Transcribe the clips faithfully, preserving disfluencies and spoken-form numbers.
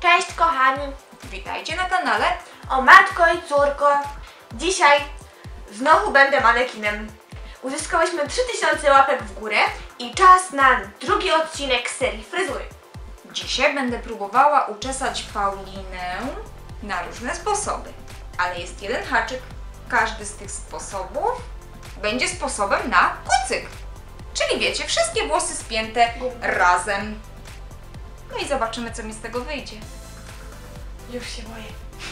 Cześć kochani! Witajcie na kanale O matko i córko! Dzisiaj znowu będę manekinem. Uzyskałyśmy trzy tysiące łapek w górę i czas na drugi odcinek serii fryzury. Dzisiaj będę próbowała uczesać Paulinę na różne sposoby, ale jest jeden haczyk. Każdy z tych sposobów będzie sposobem na kucyk. Czyli wiecie, wszystkie włosy spięte razem. No i zobaczymy, co mi z tego wyjdzie. Już się boję.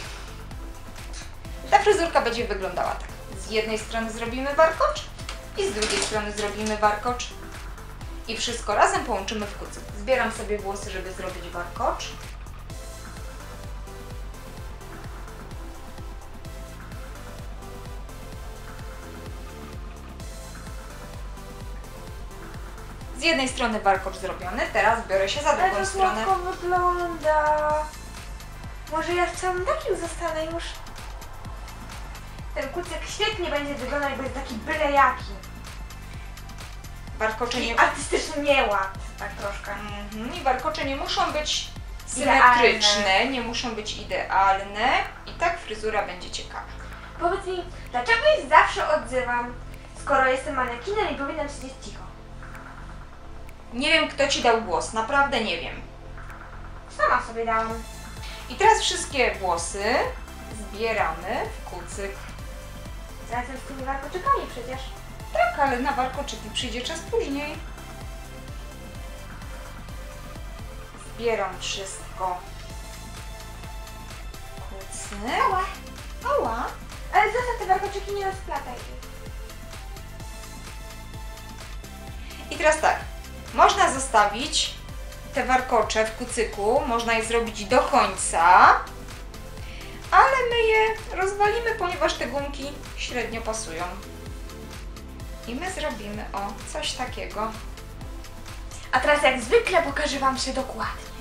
Ta fryzurka będzie wyglądała tak. Z jednej strony zrobimy warkocz i z drugiej strony zrobimy warkocz. I wszystko razem połączymy w kucyk. Zbieram sobie włosy, żeby zrobić warkocz. Z jednej strony warkocz zrobiony, teraz biorę się za Ale drugą to stronę. słodko wygląda. Może ja w całym takim zostanę już. Ten kucyk świetnie będzie wyglądał, jakby jest taki byle jaki. Warkocze nie... I artystyczny nieład, tak troszkę. Mhm. I warkocze nie muszą być Idealne. symetryczne, nie muszą być idealne. I tak fryzura będzie ciekawa. Powiedz mi, dlaczego się zawsze odzywam, skoro jestem manekinem i powinnam siedzieć cicho? Nie wiem, kto Ci dał głos, naprawdę nie wiem. Sama sobie dałam. I teraz wszystkie włosy zbieramy w kucyk. Razem z tymi warkoczykami przecież. Tak, ale na warkoczyki przyjdzie czas później. Zbieram wszystko. Kucyk. Ała. Ała. Ale zostaw te warkoczyki, nie rozplataj ich. I teraz tak, można zostawić te warkocze w kucyku, można je zrobić do końca, ale my je rozwalimy, ponieważ te gumki średnio pasują. I my zrobimy, o, coś takiego. A teraz jak zwykle pokażę Wam się dokładnie.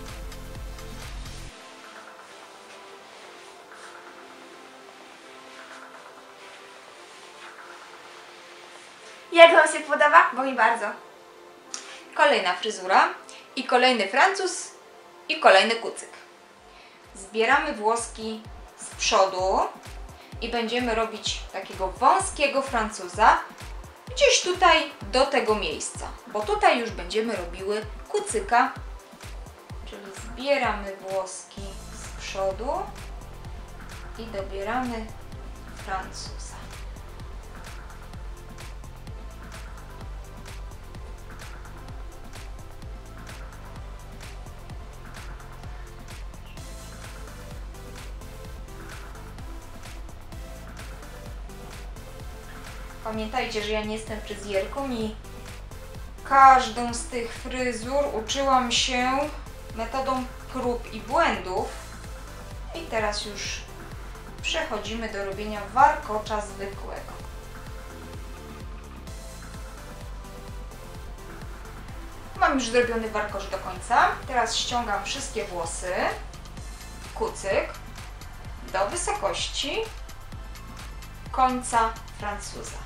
Jak Wam się podoba? Bo mi bardzo. Kolejna fryzura i kolejny Francuz i kolejny kucyk. Zbieramy włoski z przodu i będziemy robić takiego wąskiego Francuza gdzieś tutaj do tego miejsca, bo tutaj już będziemy robiły kucyka, czyli zbieramy włoski z przodu i dobieramy Francuza. Pamiętajcie, że ja nie jestem fryzjerką i każdą z tych fryzur uczyłam się metodą prób i błędów. I teraz już przechodzimy do robienia warkocza zwykłego. Mam już zrobiony warkocz do końca. Teraz ściągam wszystkie włosy, kucyk do wysokości końca Francuza.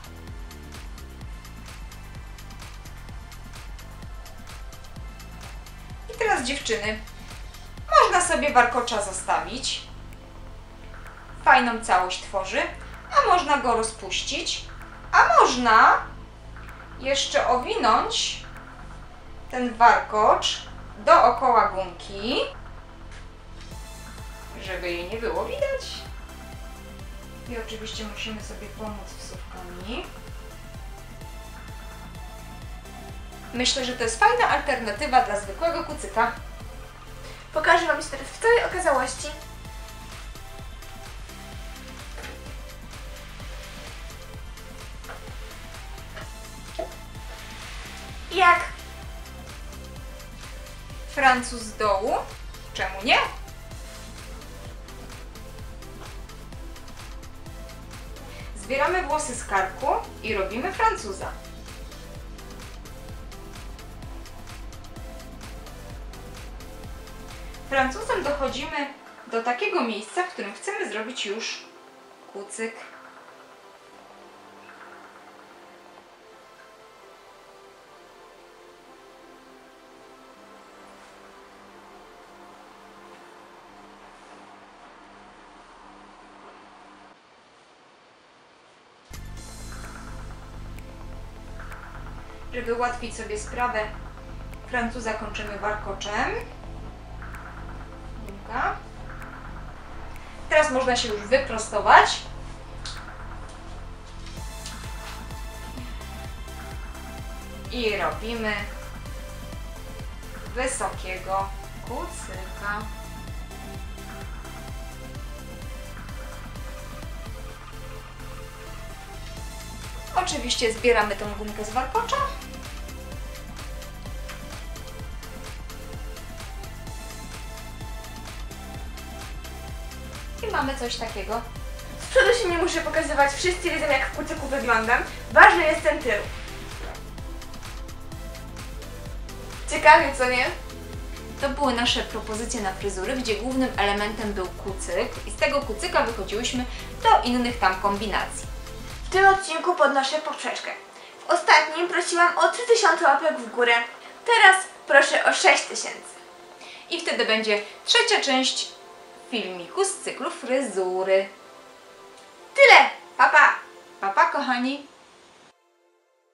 I teraz dziewczyny, można sobie warkocza zostawić. Fajną całość tworzy, a można go rozpuścić, a można jeszcze owinąć ten warkocz dookoła gumki, żeby jej nie było widać. I oczywiście musimy sobie pomóc wsówkami. Myślę, że to jest fajna alternatywa dla zwykłego kucyka. Pokażę Wam się teraz w całej okazałości. Jak? Francuz z dołu. Czemu nie? Zbieramy włosy z karku i robimy Francuza. Francuzem dochodzimy do takiego miejsca, w którym chcemy zrobić już kucyk. Żeby ułatwić sobie sprawę, Francuza kończymy warkoczem. Dobra. Teraz można się już wyprostować. I robimy wysokiego kucyka. Oczywiście zbieramy tą gumkę z warkocza. I mamy coś takiego. Z przodu się nie muszę pokazywać, wszyscy wiedzą jak w kucyku wyglądam. Ważny jest ten tył. Ciekawie, co nie? To były nasze propozycje na fryzury, gdzie głównym elementem był kucyk i z tego kucyka wychodziłyśmy do innych tam kombinacji. W tym odcinku podnoszę poprzeczkę. W ostatnim prosiłam o trzy tysiące łapek w górę. Teraz proszę o sześć tysięcy. I wtedy będzie trzecia część filmiku z cyklu fryzury. Tyle! Pa, pa! Pa, pa kochani!